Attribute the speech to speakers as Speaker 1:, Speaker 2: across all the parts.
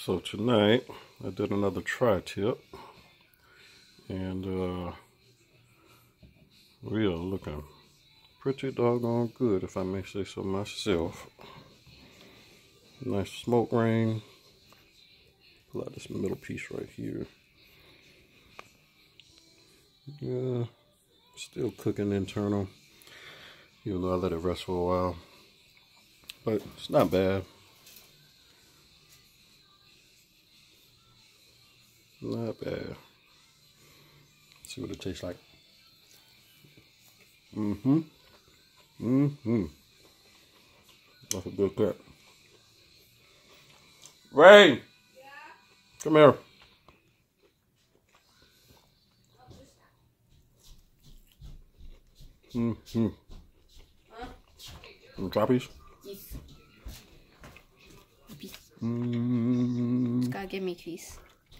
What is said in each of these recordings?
Speaker 1: So tonight I did another tri-tip, and we are looking pretty doggone good, if I may say so myself. Nice smoke ring. Pull out this middle piece right here. Yeah, still cooking internal, even though I let it rest for a while, but it's not bad. Not bad. Let's see what it tastes like. That's a good cut. Ray! Yeah? Come here. Some choppies?
Speaker 2: Yes.
Speaker 3: Gotta give me cheese.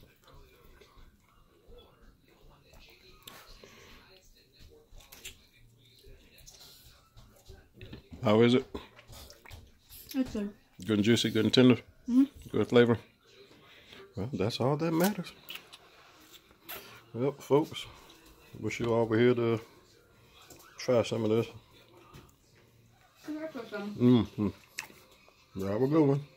Speaker 1: How is it?
Speaker 3: It's good.
Speaker 1: Good and juicy, good and tender? Good flavor? Well, that's all that matters. Well, folks, wish you all were here to try some of this.
Speaker 3: Congratulations.
Speaker 1: Have a good one.